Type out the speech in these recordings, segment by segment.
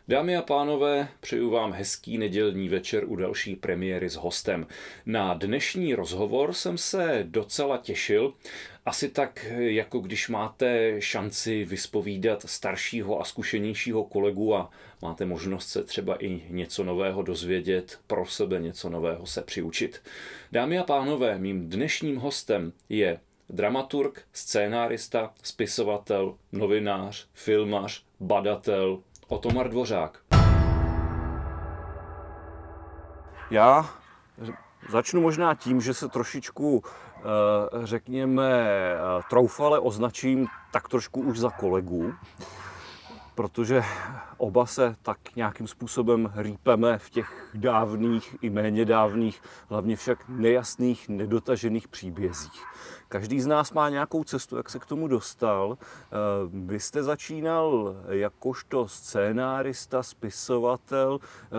Dámy a pánové, přeju vám hezký nedělní večer u další premiéry s hostem. Na dnešní rozhovor jsem se docela těšil, asi tak, jako když máte šanci vyspovídat staršího a zkušenějšího kolegu a máte možnost se třeba i něco nového dozvědět, pro sebe něco nového se přiučit. Dámy a pánové, mým dnešním hostem je dramaturg, scénárista, spisovatel, novinář, filmař, badatel Otomar Dvořák. Já začnu možná tím, že se trošičku, řekněme, troufale označím tak trošku už za kolegu, protože oba se tak nějakým způsobem rýpeme v těch dávných i méně dávných, hlavně však nejasných, nedotažených příbězích. Každý z nás má nějakou cestu, jak se k tomu dostal. Vy jste začínal jakožto scénárista, spisovatel,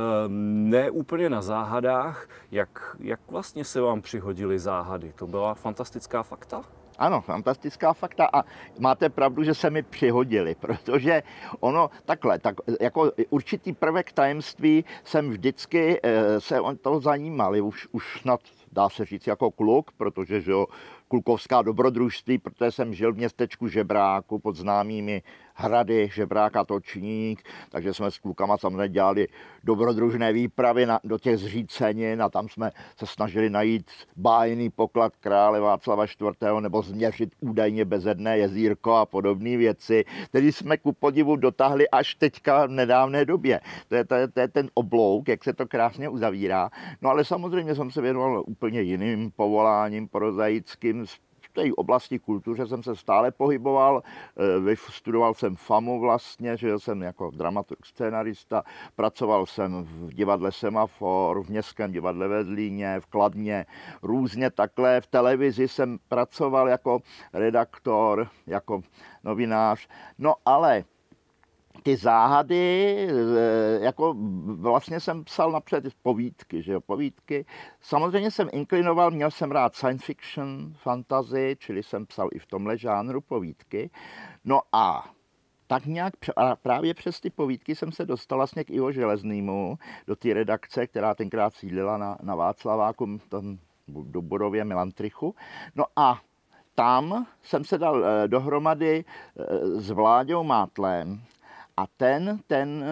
ne úplně na záhadách. Jak vlastně se vám přihodily záhady? To byla fantastická fakta? Ano, fantastická fakta a máte pravdu, že se mi přihodili, protože ono takhle, tak jako určitý prvek tajemství jsem vždycky se o to zajímal, už snad dá se říct jako kluk, protože že jo, klukovská dobrodružství, protože jsem žil v městečku Žebráku pod známými hrady Žebrák a Točník, takže jsme s klukama samozřejmě dělali dobrodružné výpravy do těch zřícenin a tam jsme se snažili najít bájný poklad krále Václava IV. Nebo změřit údajně bezedné jezírko a podobné věci, které jsme ku podivu dotáhli až teďka v nedávné době. To je ten oblouk, jak se to krásně uzavírá. No ale samozřejmě jsem se věnoval úplně jiným povoláním prozaickým. V té oblasti kultuře jsem se stále pohyboval, studoval jsem FAMu vlastně, že jsem jako dramaturg, scénarista, pracoval jsem v divadle Semafor, v Městském divadle ve Zlíně, v Kladně, různě takhle. V televizi jsem pracoval jako redaktor, jako novinář, no ale ty záhady, jako vlastně jsem psal napřed povídky, že jo, povídky. Samozřejmě jsem inklinoval, měl jsem rád science fiction, fantasy, čili jsem psal i v tomhle žánru povídky. No a tak nějak právě přes ty povídky jsem se dostal vlastně k Ivo Železnému, do té redakce, která tenkrát sídlila na Václaváku, tam do budově Milantrichu. No a tam jsem se dal dohromady s Vláďou Mátlem, a ten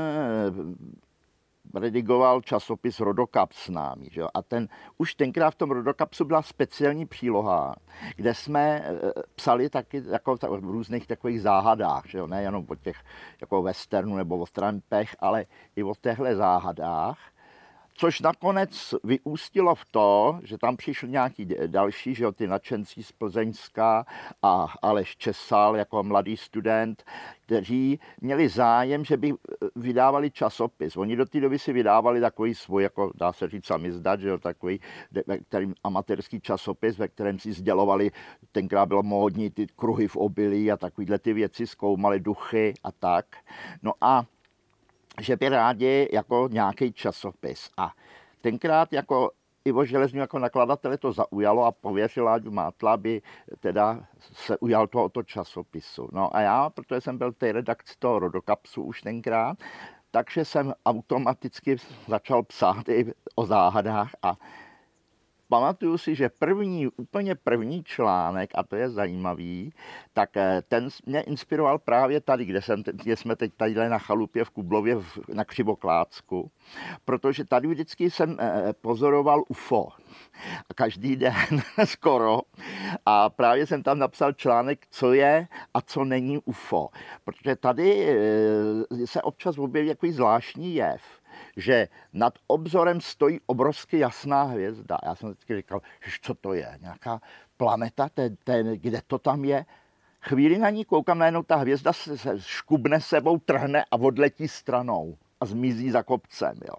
redigoval časopis Rodokaps námi. Že? A už tenkrát v tom Rodokapsu byla speciální příloha, kde jsme psali taky jako v různých takových záhadách. Že? Nejenom o těch jako westernu nebo o trampech, ale i o těchto záhadách. Což nakonec vyústilo v to, že tam přišli nějaký další, že jo, ty nadšenci z Plzeňska a Aleš Česal jako mladý student, kteří měli zájem, že by vydávali časopis. Oni do té doby si vydávali takový svůj, jako dá se říct samizdat, že jo, takový amatérský časopis, ve kterém si sdělovali, tenkrát bylo módní ty kruhy v obilí a takovýhle ty věci, zkoumali duchy a tak. No a že by rádi jako nějaký časopis. A tenkrát jako Ivo Železný jako nakladatele to zaujalo a pověřil Láďu Mátla, aby teda se ujal tohoto časopisu. No a já, protože jsem byl v té redakci toho Rodokapsu už tenkrát, takže jsem automaticky začal psát i o záhadách a pamatuju si, že úplně první článek, a to je zajímavý, tak ten mě inspiroval právě tady, kde jsme teď tady na chalupě v Kublově na Křivoklácku, protože tady vždycky jsem pozoroval UFO. Každý den skoro. A právě jsem tam napsal článek, co je a co není UFO. Protože tady se občas objeví takový zvláštní jev, že nad obzorem stojí obrovsky jasná hvězda. Já jsem vždycky říkal, že co to je? Nějaká planeta, kde to tam je? Chvíli na ní koukám, najednou ta hvězda se škubne sebou, trhne a odletí stranou a zmizí za kopcem. Jo.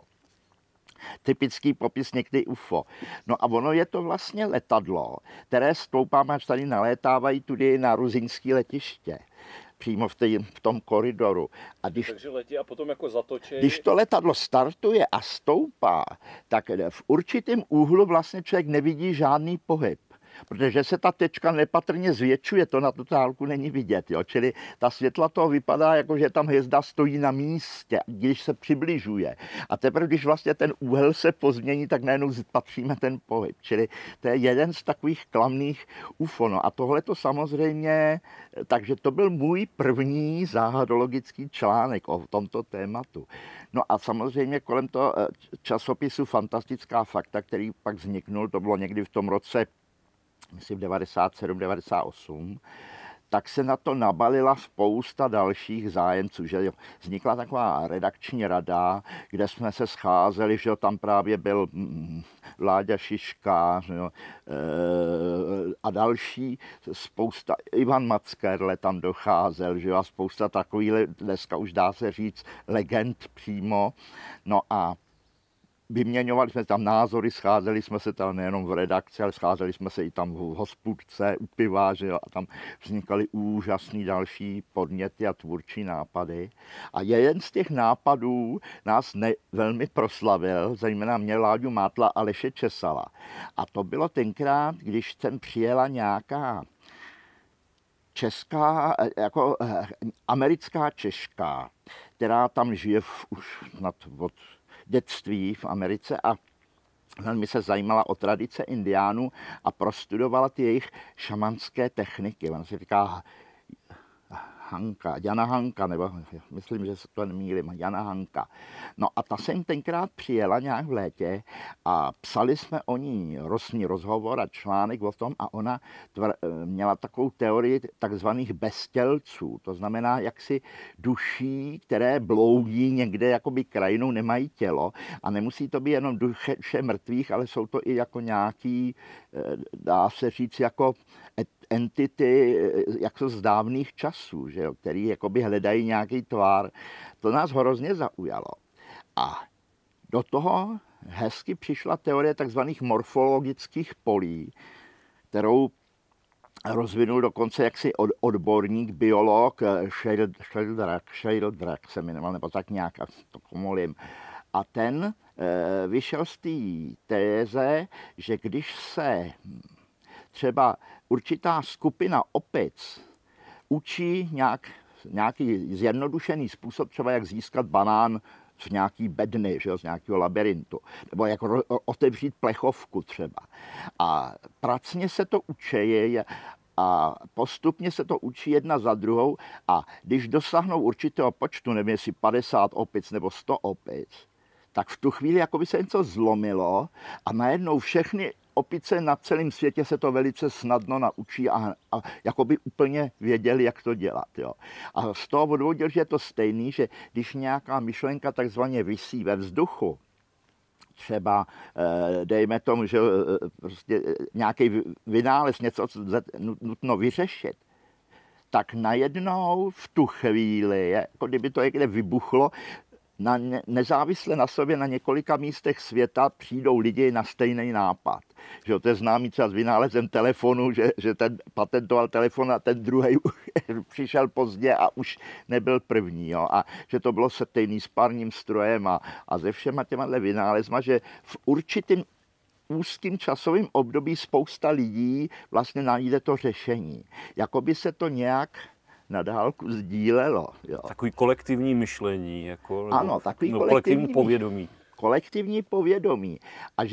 Typický popis někdy UFO. No a ono je to vlastně letadlo, které stoupám, až tady nalétávají tudy na ruzinské letiště. Přímo v tom koridoru. Takže letí a potom jako zatočí. Když to letadlo startuje a stoupá, tak v určitém úhlu vlastně člověk nevidí žádný pohyb. protože se ta tečka nepatrně zvětšuje, to na tu dálku není vidět. Jo? Čili ta světla toho vypadá, jako že tam hvězda stojí na místě, když se přibližuje. A teprve, když vlastně ten úhel se pozmění, tak najednou patříme ten pohyb. Čili to je jeden z takových klamných UFO. No a tohle to samozřejmě, takže to byl můj první záhadologický článek o tomto tématu. No a samozřejmě kolem toho časopisu Fantastická fakta, který pak vzniknul, to bylo někdy v tom roce, myslím 97, 98, tak se na to nabalila spousta dalších zájemců, že vznikla taková redakční rada, kde jsme se scházeli, že tam právě byl Láďa Šiška, a další, spousta, Ivan Mackerle tam docházel, že a spousta takových, dneska už dá se říct, legend přímo, no a vyměňovali jsme tam názory, scházeli jsme se tam nejenom v redakci, ale scházeli jsme se i tam v hospůdce, u piva, že jo, a tam vznikaly úžasný další podněty a tvůrčí nápady. A jeden z těch nápadů nás velmi proslavil, zejména mě, Láďu Mátla, Aleše Česala. A to bylo tenkrát, když sem přijela nějaká česká, jako americká Češka, která tam žije už snad od dětství v Americe a velmi se zajímala o tradice indiánů a prostudovala ty jejich šamanské techniky. Ona se říká Hanka, Jana Hanka, nebo myslím, že se to nemýlím, Jana Hanka. No a ta jsem tenkrát přijela nějak v létě a psali jsme o ní rozhovor a článek o tom a ona měla takovou teorii takzvaných beztělců. To znamená jaksi duší, které bloudí někde jakoby krajinou, nemají tělo a nemusí to být jenom duše mrtvých, ale jsou to i jako nějaký, dá se říct, jako entity jako z dávných časů, že jo, který jakoby hledají nějaký tvar. To nás hrozně zaujalo. A do toho hezky přišla teorie takzvaných morfologických polí, kterou rozvinul dokonce jaksi odborník, biolog Sheldrak se jmenoval, nebo tak nějak, to komolím. A ten vyšel z té téze, že když se třeba určitá skupina opic učí nějaký zjednodušený způsob, třeba jak získat banán z nějaký bedny, že jo, z nějakého labirintu, nebo jak otevřít plechovku třeba. A pracně se to učí a postupně se to učí jedna za druhou a když dosáhnou určitého počtu, nevím jestli 50 opic nebo 100 opic, tak v tu chvíli jako by se něco zlomilo a najednou všechny opice na celém světě se to velice snadno naučí a jakoby úplně věděli, jak to dělat. Jo. A z toho odvodil, že je to stejný, že když nějaká myšlenka takzvaně visí ve vzduchu, třeba dejme tomu, že prostě nějaký vynález, něco, co nutno vyřešit, tak najednou v tu chvíli, jako kdyby to někde vybuchlo, nezávisle na sobě na několika místech světa přijdou lidi na stejný nápad. Že to je známý třeba s vynálezem telefonu, že ten patentoval telefon a ten druhý přišel pozdě a už nebyl první. Jo? A že to bylo stejný s párním strojem a se všema těma vynálezma, že v určitým úzkým časovým období spousta lidí vlastně najde to řešení. Jakoby se to nějak na dálku sdílelo. Jo. Takový kolektivní myšlení, jako, ano, takový kolektivní povědomí. Kolektivní povědomí. A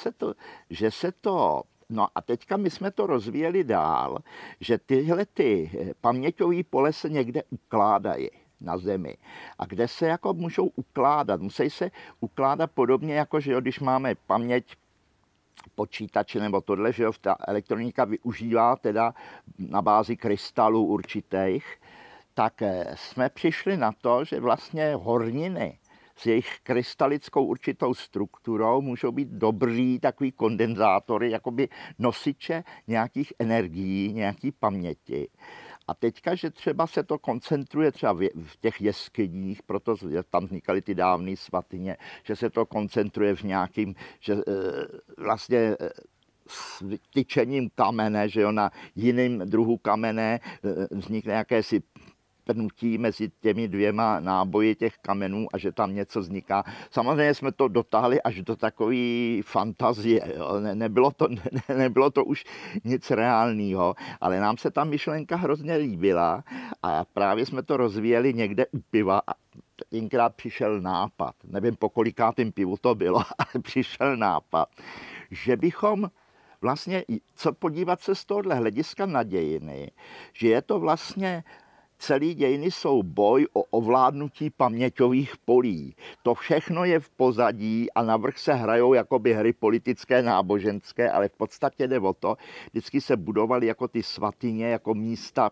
že se to, no a teďka my jsme to rozvíjeli dál, že tyhle ty paměťové pole se někde ukládají na Zemi. A kde se jako můžou ukládat? Musí se ukládat podobně, jako že jo, když máme paměť počítače nebo tohle, že jo, ta elektronika využívá teda na bázi krystalů určitých, tak jsme přišli na to, že vlastně horniny s jejich krystalickou určitou strukturou můžou být dobrý takový kondenzátory, jakoby nosiče nějakých energií, nějaký paměti. A teďka, že třeba se to koncentruje třeba v těch jeskyních, proto tam vznikaly ty dávné svatyně, že se to koncentruje v nějakým, že vlastně s tyčením kamene, že jo, na jiném druhu kamene vznikne jakési pnutí mezi těmi dvěma náboji těch kamenů a že tam něco vzniká. Samozřejmě jsme to dotáhli až do takové fantazie. Jo. Nebylo to už nic reálného, ale nám se ta myšlenka hrozně líbila a právě jsme to rozvíjeli někde u piva a tenkrát přišel nápad, nevím po kolikátém pivu to bylo, ale přišel nápad, že bychom vlastně, co podívat se z tohohle hlediska na dějiny, že je to vlastně celý dějiny jsou boj o ovládnutí paměťových polí. To všechno je v pozadí a navrch se hrajou jakoby hry politické, náboženské, ale v podstatě jde o to, vždycky se budovaly jako ty svatyně, jako místa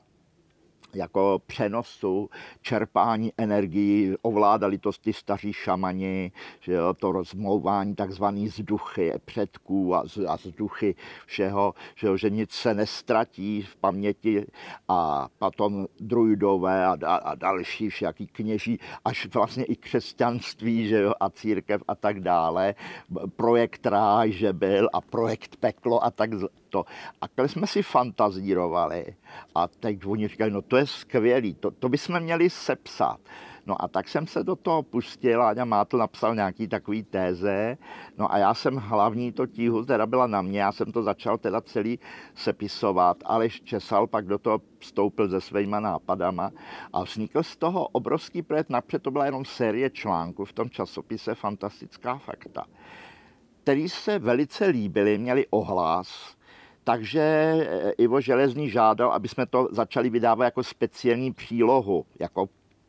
jako přenosu, čerpání energií, ovládali to ty staří šamani, že jo, to rozmlouvání takzvaný z duchy předků a z duchy všeho, že nic se nestratí v paměti a potom druidové a další všaký kněží, až vlastně i křesťanství, že jo, a církev a tak dále, projekt Ráj, že byl a projekt Peklo a tak to. A když jsme si fantazírovali a teď oni říkají, no to je skvělý, to bychom měli sepsat. No a tak jsem se do toho pustil, Áďa Mátl napsal nějaký takový téze, no a já jsem hlavní to tíhu, teda byla na mě, já jsem to začal teda celý sepisovat, Aleš Česal pak do toho vstoupil se svýma nápadama a vznikl z toho obrovský projekt, napřed to byla jenom série článků v tom časopise Fantastická fakta, který se velice líbily, měli ohlas. Takže Ivo Železný žádal, aby jsme to začali vydávat jako speciální přílohu, jako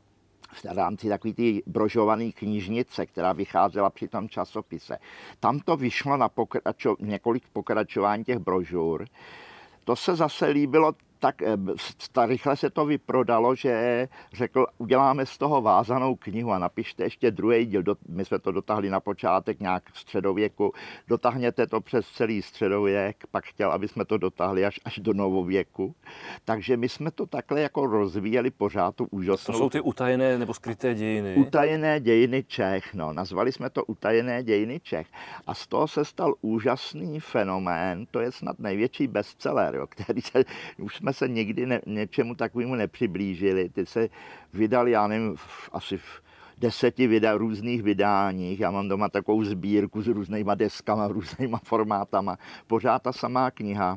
v rámci takový ty brožované knižnice, která vycházela při tom časopise. Tam to vyšlo na několik pokračování těch brožur. To se zase líbilo, tak rychle se to vyprodalo, že řekl, uděláme z toho vázanou knihu a napište ještě druhý díl. My jsme to dotáhli na počátek nějak středověku, dotáhněte to přes celý středověk, pak chtěl, aby jsme to dotáhli až do novověku. Takže my jsme to takhle jako rozvíjeli pořád tu úžasnou... To jsou ty utajené nebo skryté dějiny? Utajené dějiny Čech, no. Nazvali jsme to Utajené dějiny Čech. A z toho se stal úžasný fenomén, to je snad největší bestseller, jo, který už jsme se nikdy něčemu takovému nepřiblížili. Ty se vydali, já nevím, asi v 10 různých vydáních. Já mám doma takovou sbírku s různýma deskama, různýma formátama. Pořád ta samá kniha.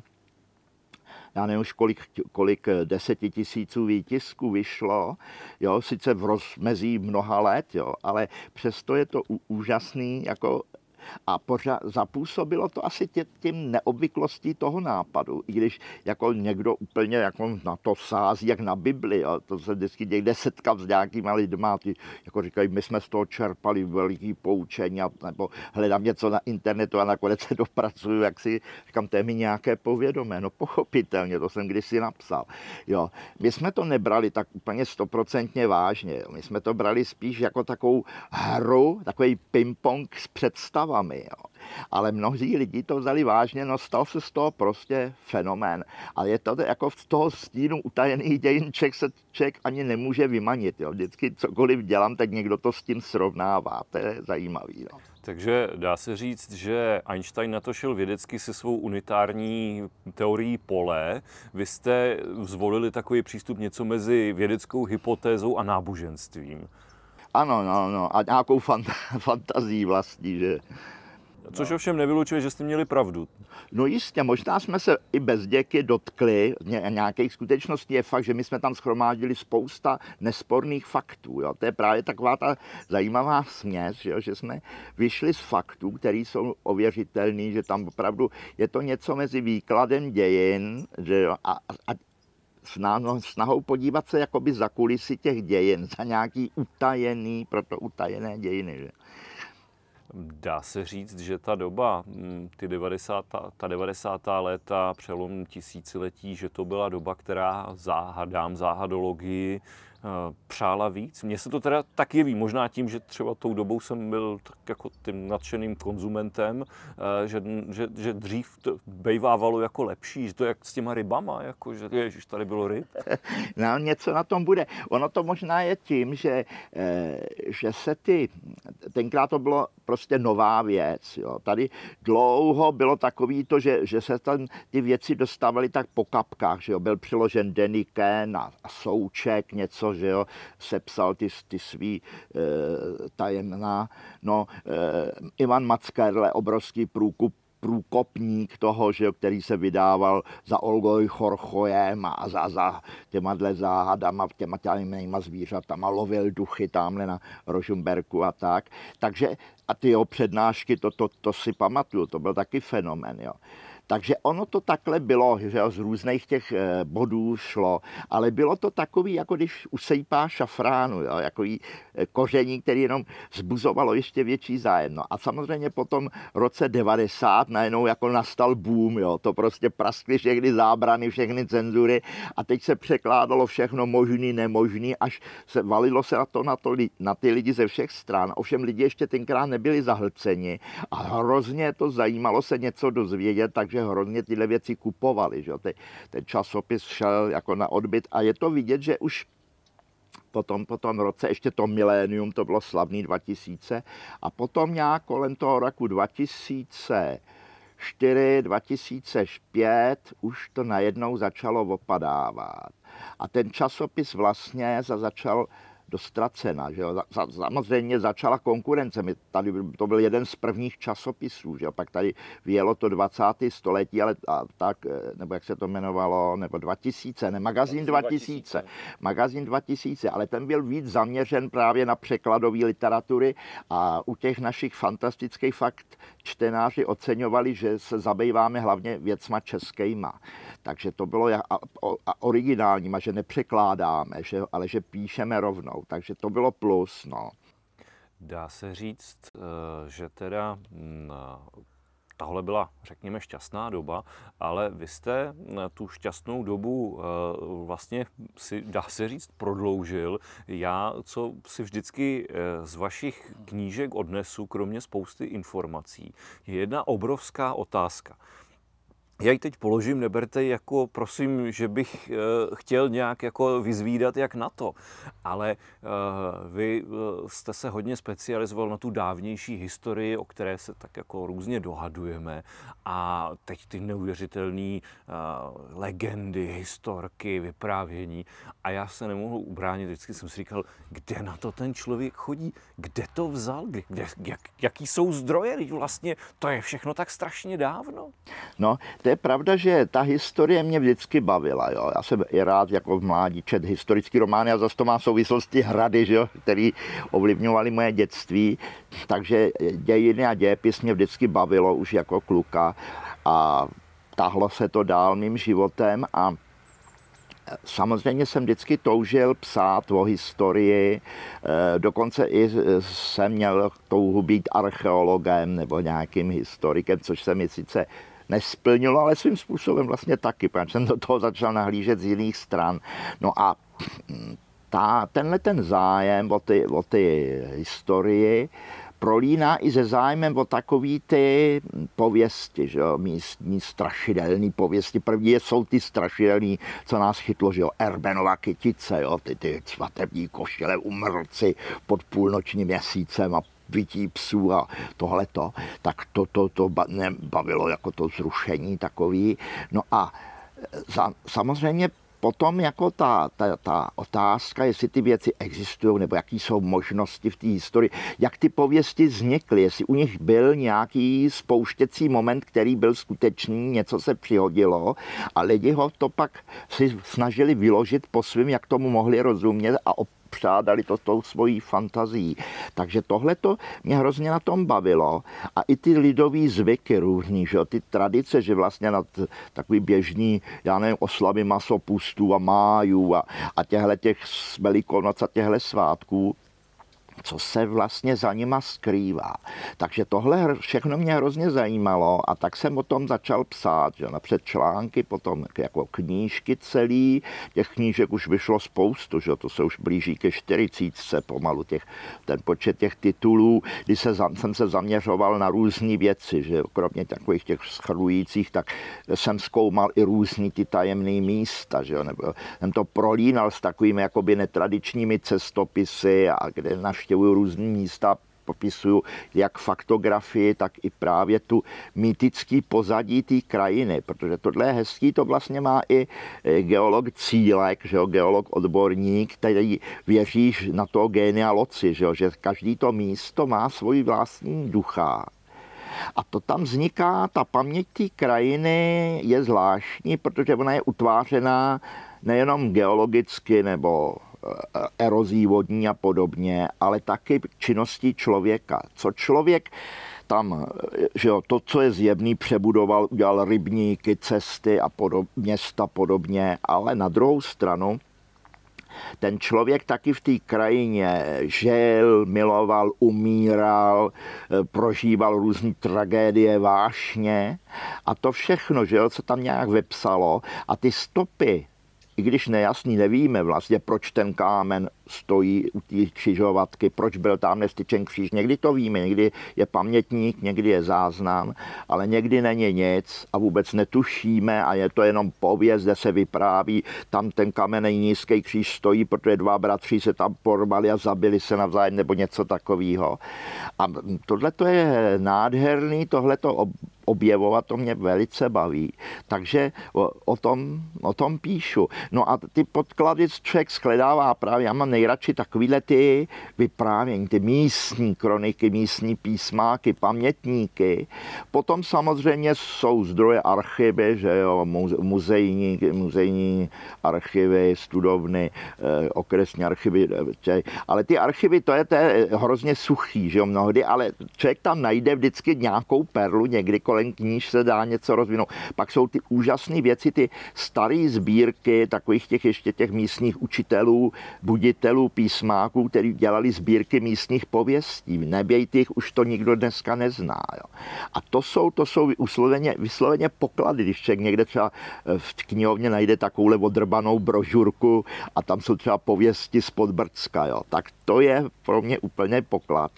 Já nevím už kolik 10 000 výtisků vyšlo, jo, sice v rozmezí mnoha let, jo, ale přesto je to úžasný jako. A zapůsobilo to asi tím neobvyklostí toho nápadu, i když jako někdo úplně jako na to sází, jak na Bibli, jo. To se vždycky někde setkal s nějakýma lidma, ty jako říkají, my jsme z toho čerpali veliký poučení, nebo hledám něco na internetu a nakonec se dopracuju, jak si říkám, to je mi nějaké povědomé, no pochopitelně, to jsem kdysi napsal. Jo. My jsme to nebrali tak úplně 100% vážně, jo. My jsme to brali spíš jako takovou hru, takový ping-pong s představami. Jo. Ale mnozí lidi to vzali vážně, no stal se z toho prostě fenomén. A je to jako z toho stínu utajených dějin Čech se člověk ani nemůže vymanit. Jo. Vždycky cokoliv dělám, tak někdo to s tím srovnává. To je zajímavý. No. Takže dá se říct, že Einstein na to šel vědecky se svou unitární teorií pole. Vy jste zvolili takový přístup něco mezi vědeckou hypotézou a náboženstvím. Ano, a nějakou fantazii vlastní, že... Což ovšem nevylučuje, že jste měli pravdu. No jistě, možná jsme se i bez děky dotkli nějakých skutečností. Je fakt, že my jsme tam shromáždili spousta nesporných faktů. Jo. To je právě taková ta zajímavá směs, že jsme vyšli z faktů, které jsou ověřitelné, že tam opravdu je to něco mezi výkladem dějin, že jo, a snahou podívat se jakoby za kulisy těch dějin, za nějaký utajený, proto utajené dějiny. Že? Dá se říct, že ta doba, ta 90. léta, přelom tisíciletí, že to byla doba, která záhadologii přála víc. Mně se to teda tak jeví, možná tím, že třeba tou dobou jsem byl tak jako tím nadšeným konzumentem, že dřív to bejvávalo jako lepší, že to je jak s těma rybama, jako, že ježiš, tady bylo ryb. No, něco na tom bude. Ono to možná je tím, že se tenkrát to bylo prostě nová věc. Jo. Tady dlouho bylo takový to, že se tam ty věci dostávaly tak po kapkách, že jo. Byl přiložen Deniken a Souček, něco, že jo, sepsal ty svý tajemná. No, Ivan Mackerle, obrovský průkopník toho, že jo, který se vydával za Olgoj Chorchojem a za těma záhadama, těma tajemnýma zvířatama, lovil duchy tamhle na Rožmberku a tak. Takže a ty jeho přednášky, to si pamatuju, to byl taky fenomén, jo. Takže ono to takhle bylo, že z různých těch bodů šlo, ale bylo to takový, jako když usejpá šafránu, jo, jako koření, který jenom zbuzovalo ještě větší zájem. No a samozřejmě potom v roce 90 najednou jako nastal boom, jo, to prostě praskly všechny zábrany, všechny cenzury a teď se překládalo všechno možný, nemožný, až se valilo se na ty lidi ze všech stran. Ovšem lidi ještě tenkrát nebyli zahlceni a hrozně to zajímalo se něco dozvědět, takže hrozně tyhle věci kupovali. Že? Ten časopis šel jako na odbyt a je to vidět, že už po tom roce, ještě to milénium, to bylo slavný 2000 a potom nějak kolem toho roku 2004, 2005 už to najednou začalo opadávat. A ten časopis vlastně začal dostracena, že jo. Samozřejmě začala konkurence. Tady to byl jeden z prvních časopisů, že jo. Pak tady vyjelo to 20. století, ale tak, nebo jak se to jmenovalo, nebo 2000, ne, magazín 2000. Magazín 2000, ale ten byl víc zaměřen právě na překladové literatury a u těch našich fantastických fakt čtenáři oceňovali, že se zabýváme hlavně věcma českýma. Takže to bylo originálníma, že nepřekládáme, ale že píšeme rovnou. Takže to bylo plus, no. Dá se říct, že teda tahle byla, řekněme, šťastná doba, ale vy jste tu šťastnou dobu vlastně si, dá se říct, prodloužil. Já, co si vždycky z vašich knížek odnesu, kromě spousty informací, je jedna obrovská otázka. Já ji teď položím, neberte ji jako, prosím, že bych chtěl nějak jako vyzvídat, jak na to. Ale vy jste se hodně specializoval na tu dávnější historii, o které se tak jako různě dohadujeme. A teď ty neuvěřitelné legendy, historky, vyprávění. A já se nemohl ubránit, vždycky jsem si říkal, kde na to ten člověk chodí? Kde to vzal? Jaký jsou zdroje? Vlastně to je všechno tak strašně dávno. No, to je pravda, že ta historie mě vždycky bavila. Jo. Já jsem i rád jako v mládí čet historický romány a zase to má souvislosti Hrady, že, který ovlivňovaly moje dětství. Takže dějiny a dějepis mě vždycky bavilo už jako kluka a tahlo se to dál mým životem a samozřejmě jsem vždycky toužil psát o historii, dokonce i jsem měl touhu být archeologem nebo nějakým historikem, což se mi sice nesplnilo, ale svým způsobem vlastně taky, protože jsem do toho začal nahlížet z jiných stran. No a tenhle ten zájem o ty historii prolíná i se zájmem o takový ty pověsti, že jo, místní strašidelný pověsti. První jsou ty strašidelný, co nás chytlo, že jo, Erbenova kytice, jo, ty svatební košile, umrlci pod půlnočním měsícem a bytí psů a tohleto, tak to bavilo jako to zrušení takový. No a samozřejmě potom jako ta otázka, jestli ty věci existují, nebo jaký jsou možnosti v té historii, jak ty pověsti vznikly, jestli u nich byl nějaký spouštěcí moment, který byl skutečný, něco se přihodilo a lidi ho to pak si snažili vyložit po svým, jak tomu mohli rozumět a přádali to tou svojí fantazí. Takže tohleto mě hrozně na tom bavilo. A i ty lidový zvyky různý, že? Ty tradice, že vlastně na takový běžný, já nevím, oslavy masopustů a májů a těch Velikonoc a těchto svátků, co se vlastně za nima skrývá. Takže tohle všechno mě hrozně zajímalo a tak jsem o tom začal psát, že napřed články, potom jako knížky celý, těch knížek už vyšlo spoustu, že to se už blíží ke 40 pomalu, ten počet těch titulů, kdy jsem se zaměřoval na různé věci, že kromě takových těch schrlujících, tak jsem zkoumal i různý ty tajemné místa, že nebo jsem to prolínal s takovými jakoby netradičními cestopisy a kde navštěvuju různý místa popisuju jak faktografii, tak i právě tu mýtický pozadí té krajiny, protože tohle je hezký, to vlastně má i geolog Cílek, že jo, geolog odborník, který věří na to génia loci, že každý to místo má svůj vlastní ducha. A to tam vzniká, ta paměť té krajiny je zvláštní, protože ona je utvářená nejenom geologicky nebo erozí vodní a podobně, ale taky činností člověka. Co člověk tam, že jo, to, co je zjevný, přebudoval, udělal rybníky, cesty a města podobně, ale na druhou stranu ten člověk taky v té krajině žil, miloval, umíral, prožíval různé tragédie, vášně a to všechno, že jo, se tam nějak vypsalo a ty stopy, i když nejasný, nevíme vlastně, proč ten kámen stojí u té křižovatky, proč byl tam nestyčen kříž. Někdy to víme, někdy je pamětník, někdy je záznam, ale někdy není nic a vůbec netušíme a je to jenom pověst, kde se vypráví, tam ten kamenný nízký kříž stojí, protože dva bratři se tam porvali a zabili se navzájem nebo něco takového. A tohle to je nádherný, tohle to objevovat, to mě velice baví. Takže o tom píšu. No a ty podklady člověk shledává právě, já mám nejradši takovýhle ty vyprávění, ty místní kroniky, místní písmáky, pamětníky. Potom samozřejmě jsou zdroje archivy, že jo, muzejní archivy, studovny, okresní archivy, ale ty archivy, to je hrozně suchý, že jo, mnohdy, ale člověk tam najde vždycky nějakou perlu, někdy kolem kníž se dá něco rozvinout. Pak jsou ty úžasné věci, ty staré sbírky takových ještě těch místních učitelů, buditelů, písmáků, kteří dělali sbírky místních pověstí. Nebejte jich, už to nikdo dneska nezná. Jo. A to jsou vysloveně poklady, když člověk někde třeba v knihovně najde takovouhle odrbanou brožurku a tam jsou třeba pověsti z Podbrdska, jo. Tak to je pro mě úplně poklad.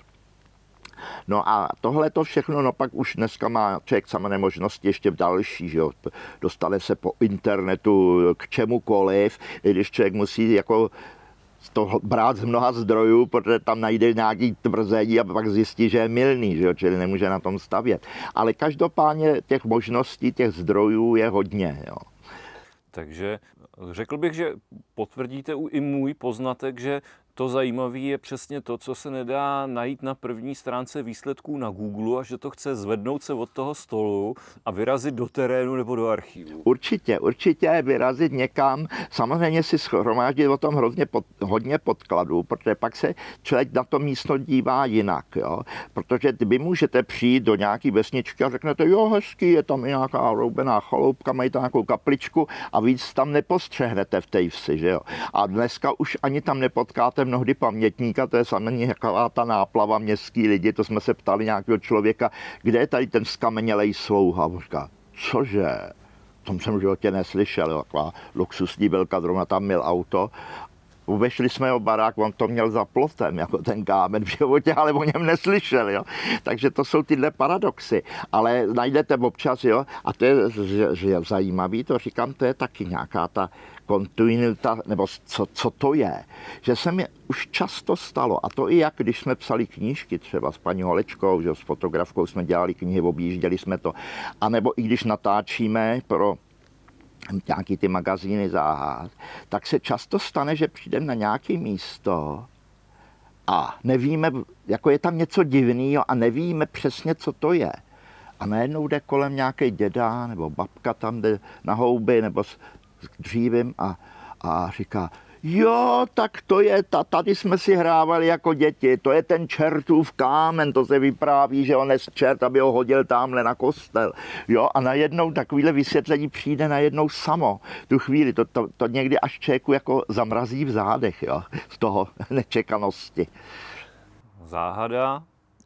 No a tohle to všechno, no pak už dneska má člověk samé možnosti ještě další, že jo. Dostane se po internetu k čemukoliv, i když člověk musí jako to brát z mnoha zdrojů, protože tam najde nějaký tvrzení a pak zjistí, že je mylný, že jo? Čili nemůže na tom stavět. Ale každopádně těch možností, těch zdrojů je hodně. Jo. Takže řekl bych, že potvrdíte i můj poznatek, že to zajímavé je přesně to, co se nedá najít na první stránce výsledků na Google a že to chce zvednout se od toho stolu a vyrazit do terénu nebo do archivu. Určitě vyrazit někam. Samozřejmě si shromáždit o tom hodně podkladů, protože pak se člověk na to místo dívá jinak. Jo? Protože vy můžete přijít do nějaký vesničky a řeknete, jo, hezký, je tam i nějaká roubená chaloupka, mají tam nějakou kapličku a víc tam nepostřehnete v té vsi. Že jo? A dneska už ani tam nepotkáte mnohdy pamětníka, to je samozřejmě jaká ta náplava městský lidi, to jsme se ptali nějakého člověka, kde je tady ten skamenělej slouha. On říká, cože? To jsem v životě neslyšel, taková luxusní velká, zrovna tam měl auto. Obešli jsme ho barák, on to měl za plotem, jako ten kámen v životě, ale o něm neslyšel, jo. Takže to jsou tyhle paradoxy, ale najdete občas, jo, a to je že zajímavý, to říkám, to je taky nějaká ta kontinuita, nebo co to je, že se mi už často stalo, a to i jak když jsme psali knížky, třeba s paní Holečkou, že s fotografkou jsme dělali knihy, objížděli jsme to, anebo i když natáčíme pro nějaký ty magazíny záhad, tak se často stane, že přijdeme na nějaké místo a nevíme, jako je tam něco divného a nevíme přesně, co to je. A najednou jde kolem nějaký děda nebo babka tam jde na houby nebo s dřívím a říká, jo, tak to je, tady jsme si hrávali jako děti, to je ten čertův kámen, to se vypráví, že on je čert, aby ho hodil tamhle na kostel. Jo, a najednou takovýhle vysvětlení přijde najednou samo. Tu chvíli, to někdy až člověku jako zamrazí v zádech, jo, z toho nečekanosti. Záhada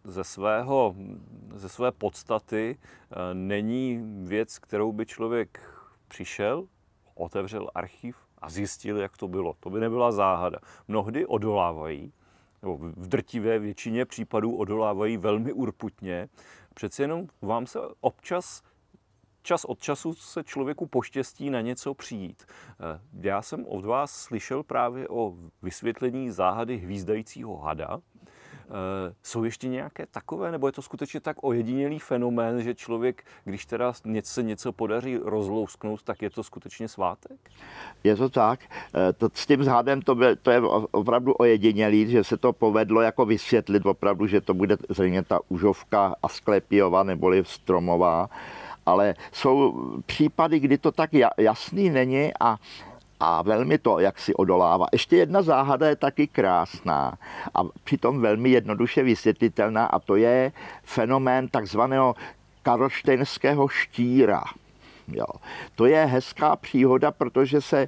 ze své podstaty není věc, kterou by člověk přišel, otevřel archiv a zjistil, jak to bylo. To by nebyla záhada. Mnohdy odolávají, nebo v drtivé většině případů odolávají velmi urputně. Přece jenom vám se čas od času se člověku poštěstí na něco přijít. Já jsem od vás slyšel právě o vysvětlení záhady hvízdajícího hada. Jsou ještě nějaké takové, nebo je to skutečně tak ojedinělý fenomén, že člověk, když teda něco podaří rozlousknout, tak je to skutečně svátek? Je to tak. S tím zhadem to je opravdu ojedinělý, že se to povedlo jako vysvětlit opravdu, že to bude zřejmě ta užovka Asklepiova neboli Stromová. Ale jsou případy, kdy to tak jasný není a velmi to, jak si odolává. Ještě jedna záhada je taky krásná a přitom velmi jednoduše vysvětlitelná a to je fenomén takzvaného karlštejnského štíra. Jo. To je hezká příhoda, protože se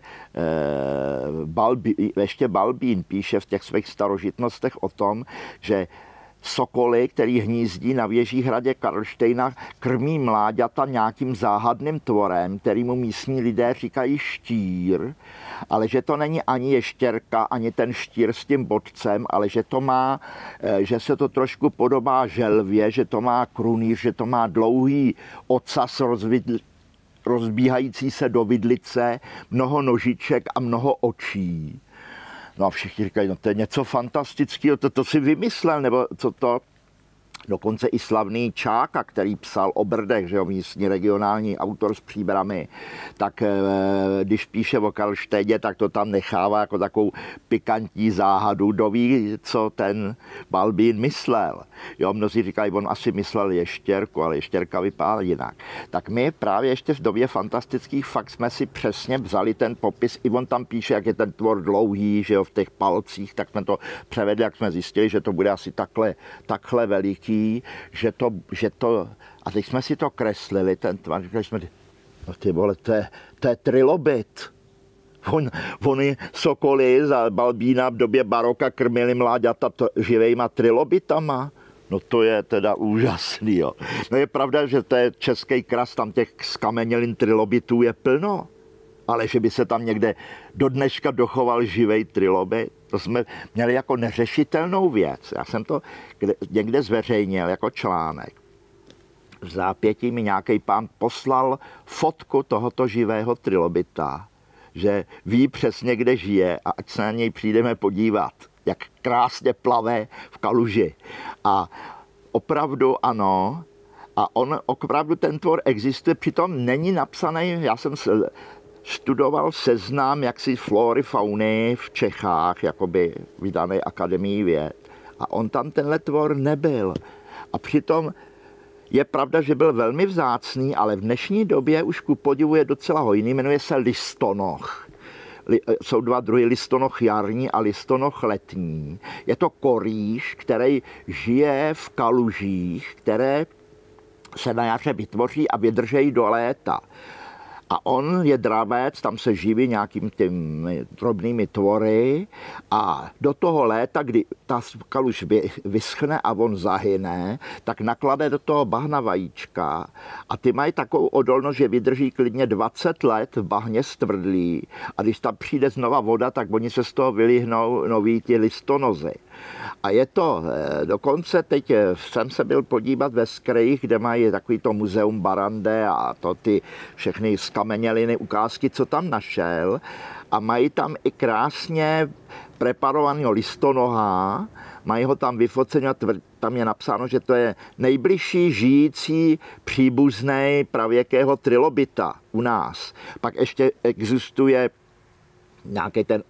ještě Balbín píše v těch svých starožitnostech o tom, že sokoly, který hnízdí na věžích hradě Karlštejna, krmí mláďata nějakým záhadným tvorem, kterýmu místní lidé říkají štír, ale že to není ani ještěrka, ani ten štír s tím bodcem, ale že se to trošku podobá želvě, že to má krunýř, že to má dlouhý ocas rozbíhající se do vidlice, mnoho nožiček a mnoho očí. No a všichni říkají, no to je něco fantastického, to si vymyslel, nebo co to? Dokonce i slavný Čáka, který psal o Brdech, že jo, místní regionální autor s Příbrami, tak když píše o Karlštejně, tak to tam nechává jako takovou pikantní záhadu. Kdo ví, co ten Balbín myslel. Jo, mnozí říkají, on asi myslel ještěrku, ale ještěrka vypadá jinak. Tak my právě ještě v době fantastických fakt jsme si přesně vzali ten popis, i on tam píše, jak je ten tvor dlouhý, že jo, v těch palcích, tak jsme to převedli, jak jsme zjistili, že to bude asi takhle veliký, že to, a teď jsme si to kreslili, ten tvar, říkali jsme, no ty vole, to je trilobit. Oni sokoly za Balbína v době baroka krmili mláďata živejma trilobitama. No to je teda úžasný, jo. No je pravda, že to je český kras, tam těch skamenělin trilobitů je plno. Ale že by se tam někde do dneška dochoval živej trilobit, to jsme měli jako neřešitelnou věc. Já jsem to někde zveřejnil jako článek. V zápětí mi nějaký pán poslal fotku tohoto živého trilobita, že ví přesně, kde žije a ať se na něj přijdeme podívat, jak krásně plave v kaluži. A opravdu ano, a opravdu ten tvor existuje, přitom není napsaný, já jsem studoval seznam jaksi flory, fauny v Čechách, jakoby vydaný Akademií věd. A on tam tenhle tvor nebyl. A přitom je pravda, že byl velmi vzácný, ale v dnešní době už ku podivu je docela hojný, jmenuje se listonoch. Jsou dva druhy, listonoch jarní a listonoch letní. Je to korýš, který žije v kalužích, které se na jaře vytvoří a vydržejí do léta. A on je dravec, tam se živí nějakým těmi drobnými tvory a do toho léta, kdy ta kaluž vyschne a on zahyne, tak naklade do toho bahna vajíčka a ty mají takovou odolnost, že vydrží klidně 20 let v bahně stvrdlí a když tam přijde znova voda, tak oni se z toho vylíhnou noví ti listonozy. A je to, dokonce teď jsem se byl podívat ve Skrejích, kde mají takový to muzeum Barande a to ty všechny skameněliny, ukázky, co tam našel. A mají tam i krásně preparovaného listonoha, mají ho tam vyfocený a tam je napsáno, že to je nejbližší žijící příbuzný pravěkého trilobita u nás. Pak ještě existuje nějaký ten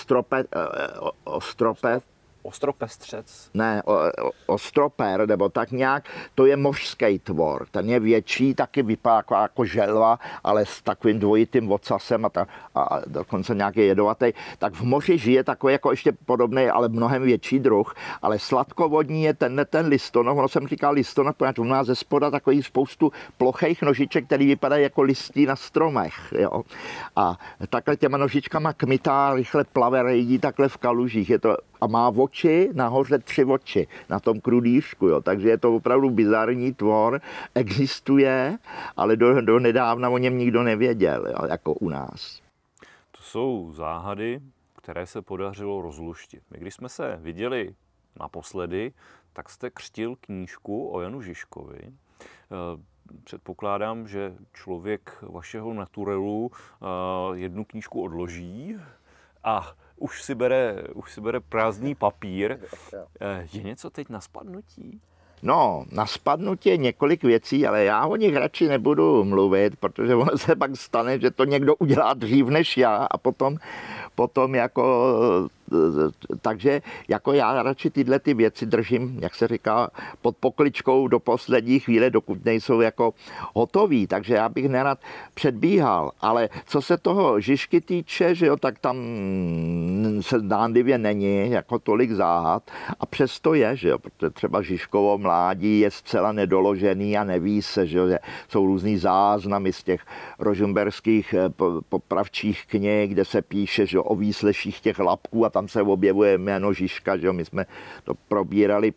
Ostropestřec. Ne, ostroper, nebo tak nějak, to je mořský tvor. Ten je větší, taky vypadá jako želva, ale s takovým dvojitým ocasem a dokonce nějaký jedovatý. Tak v moři žije takový jako ještě podobný, ale mnohem větší druh. Ale sladkovodní je ten listonoch, ono jsem říkal listonoch, protože on má ze spoda takový spoustu plochých nožiček, který vypadají jako listí na stromech. Jo. A takhle těma nožičkama kmitá, rychle plave, rejdí takhle v kalužích. Je to, a má oči, nahoře 3 oči na tom krudýřku, jo. Takže je to opravdu bizarní tvor, existuje, ale do nedávna o něm nikdo nevěděl, jo, jako u nás. To jsou záhady, které se podařilo rozluštit. My když jsme se viděli naposledy, tak jste křtil knížku o Janu Žižkovi. Předpokládám, že člověk vašeho naturelu jednu knížku odloží a už si bere prázdný papír. Je něco teď na spadnutí? No, na spadnutí je několik věcí, ale já o nich radši nebudu mluvit, protože ono se pak stane, že to někdo udělá dřív než já a potom jako, takže jako já radši tyhle ty věci držím, jak se říká, pod pokličkou do poslední chvíle, dokud nejsou jako hotový, takže já bych nerad předbíhal, ale co se toho Žižky týče, že jo, tak tam se zdánlivě není jako tolik záhad a přesto je, že jo, protože třeba Žižkovo mládí je zcela nedoložený a neví se, že jo, že jsou různý záznamy z těch rožmberských popravčích knih, kde se píše, že jo, o výsleších těch lapků a tam se objevuje jméno Žižka, že jo, my jsme to probírali,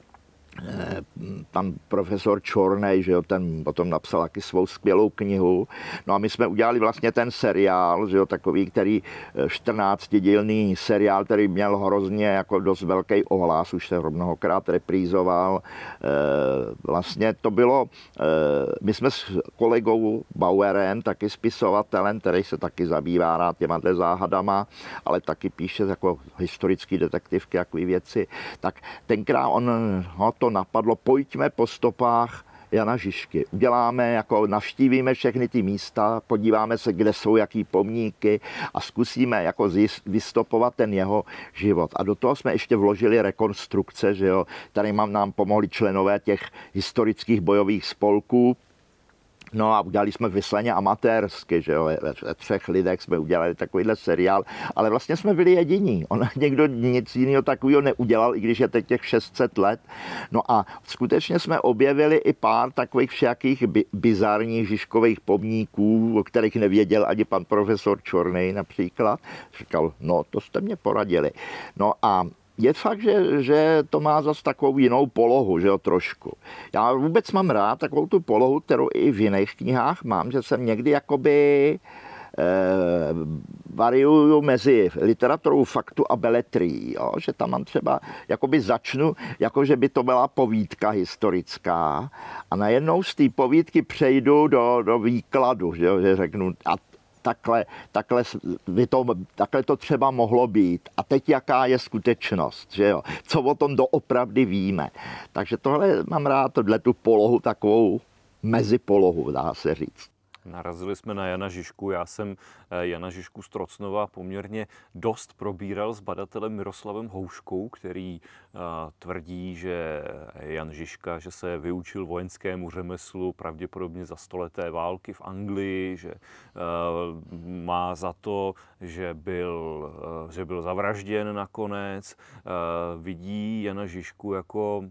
pan profesor Čornej, že jo, ten potom napsal taky svou skvělou knihu. No a my jsme udělali vlastně ten seriál, že jo, takový, který 14dílný seriál, který měl hrozně jako dost velký ohlas, už se mnohokrát reprízoval. Vlastně to bylo, my jsme s kolegou Bauerem, taky spisovatelem, který se taky zabývá rád těma záhadama, ale taky píše jako historický detektivky, takové věci, tak tenkrát to napadlo, pojďme po stopách Jana Žižky. Uděláme, jako navštívíme všechny ty místa, podíváme se, kde jsou jaký pomníky a zkusíme jako vystopovat ten jeho život. A do toho jsme ještě vložili rekonstrukce, že jo, tady nám pomohli členové těch historických bojových spolků. No a udělali jsme vysleně amatérsky, že jo, ve 3 lidech jsme udělali takovýhle seriál, ale vlastně jsme byli jediní. Někdo nic jiného takového neudělal, i když je teď těch 600 let. No a skutečně jsme objevili i pár takových všakých bizarních Žižkových pomníků, o kterých nevěděl ani pan profesor Čornej například. Říkal, no to jste mě poradili. No a je fakt, že to má zase takovou jinou polohu, že jo, trošku. Já vůbec mám rád takovou tu polohu, kterou i v jiných knihách mám, že jsem někdy jakoby variuju mezi literaturou faktu a beletrií, jo? Že tam mám třeba, jakoby začnu, jako že by to byla povídka historická a najednou z té povídky přejdu do výkladu, že, jo? Že řeknu, a takhle to třeba mohlo být. A teď jaká je skutečnost, že jo? Co o tom doopravdy víme. Takže tohle mám rád, tu polohu, takovou mezipolohu, dá se říct. Narazili jsme na Jana Žižku. Já jsem Jana Žižku z Trocnova poměrně dost probíral s badatelem Miroslavem Houškou, který tvrdí, že Jan Žižka, že se vyučil vojenskému řemeslu pravděpodobně za stoleté války v Anglii, že má za to, že byl zavražděn nakonec. Vidí Jana Žižku jako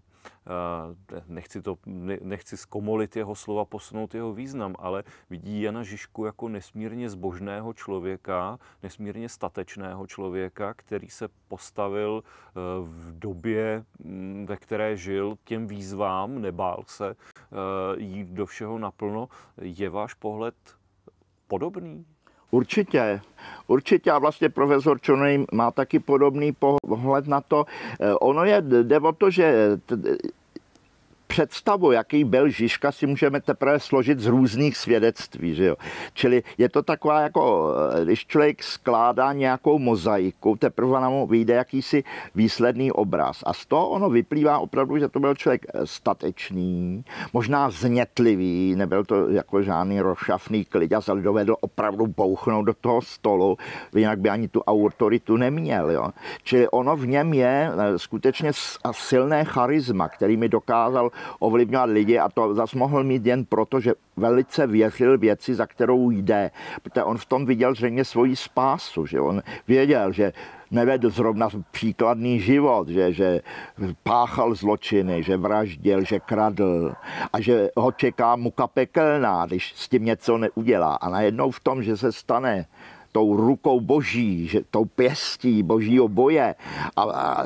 nechci zkomolit jeho slova, posunout jeho význam, ale vidí Jana Žižku jako nesmírně zbožného člověka, nesmírně statečného člověka, který se postavil v době, ve které žil, těm výzvám, nebál se jít do všeho naplno. Je váš pohled podobný? Určitě a vlastně profesor Čornej má taky podobný pohled na to. Ono jde o to, že představu, jaký byl Žižka, si můžeme teprve složit z různých svědectví, že jo. Čili je to taková jako, když člověk skládá nějakou mozaiku, teprve nám vyjde jakýsi výsledný obraz. A z toho ono vyplývá opravdu, že to byl člověk statečný, možná vznětlivý, nebyl to jako žádný rozšafný kliďas, ale dovedl opravdu bouchnout do toho stolu, jinak by ani tu autoritu neměl, jo. Čili ono v něm je skutečně silné charisma, který mi dokázal ovlivňovat lidi a to zas mohl mít jen proto, že velice věřil věci, za kterou jde. Protože on v tom viděl zřejmě svoji spásu, že on věděl, že nevedl zrovna příkladný život, že páchal zločiny, že vraždil, že kradl a že ho čeká muka pekelná, když s tím něco neudělá. A najednou v tom, že se stane tou rukou boží, že tou pěstí božího boje a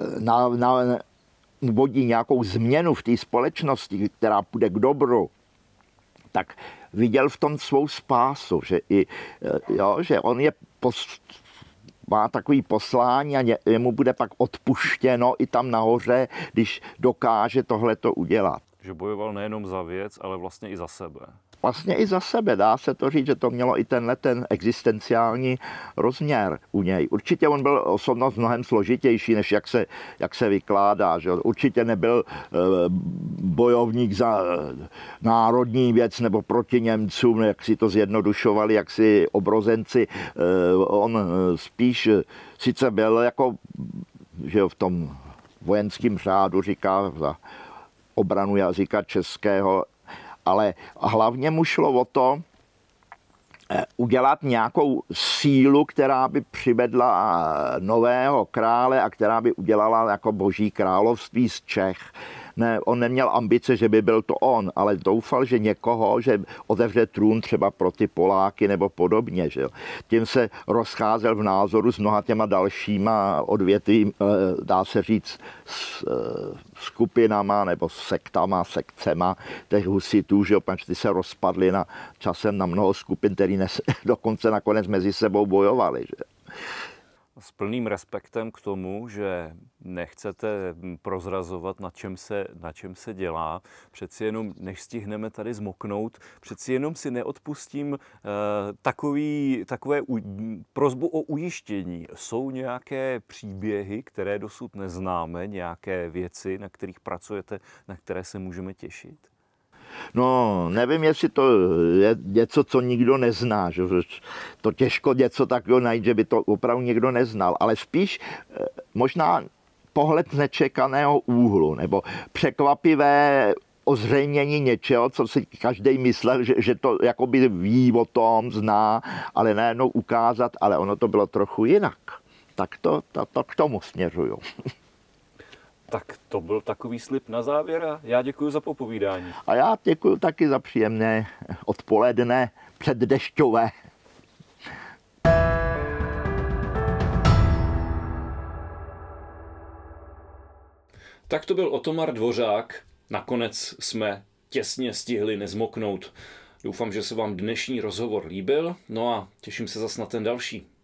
vodí nějakou změnu v té společnosti, která půjde k dobru, tak viděl v tom svou spásu, že on má takový poslání a jemu bude pak odpuštěno i tam nahoře, když dokáže tohleto udělat. Že bojoval nejenom za věc, ale vlastně i za sebe. vlastně i za sebe. Dá se to říct, že to mělo i ten existenciální rozměr u něj. Určitě on byl osobnost mnohem složitější, než jak se vykládá. Že? Určitě nebyl bojovník za národní věc nebo proti Němcům, jak si to zjednodušovali, jak si obrozenci. On spíš sice byl jako, že v tom vojenském řádu říká za obranu jazyka českého, ale hlavně mu šlo o to udělat nějakou sílu, která by přivedla nového krále a která by udělala jako boží království z Čech. Ne, on neměl ambice, že by byl to on, ale doufal, že někoho, že otevře trůn třeba pro ty Poláky nebo podobně. Že jo. Tím se rozcházel v názoru s mnoha těma dalšíma odvětví, dá se říct, skupinama nebo sektama, sekcema těch husitů, že jo, protože ty se rozpadly časem na mnoho skupin, které dokonce nakonec mezi sebou bojovali. Že? S plným respektem k tomu, že nechcete prozrazovat, na čem se dělá, přeci jenom, než stihneme tady zmoknout, přeci jenom si neodpustím takové prosbu o ujištění. Jsou nějaké příběhy, které dosud neznáme, nějaké věci, na kterých pracujete, na které se můžeme těšit? No, nevím, jestli to je něco, co nikdo nezná. Že? To těžko něco takového najít, že by to opravdu někdo neznal. Ale spíš možná pohled z nečekaného úhlu nebo překvapivé ozřejmění něčeho, co si každý myslel, že to jakoby ví o tom, zná, ale najednou ukázat, ale ono to bylo trochu jinak. Tak to k tomu směřuju. Tak to byl takový slib na závěr a já děkuji za popovídání. A já děkuji taky za příjemné odpoledne předdešťové. Tak to byl Otomar Dvořák. Nakonec jsme těsně stihli nezmoknout. Doufám, že se vám dnešní rozhovor líbil, no a těším se zas na ten další.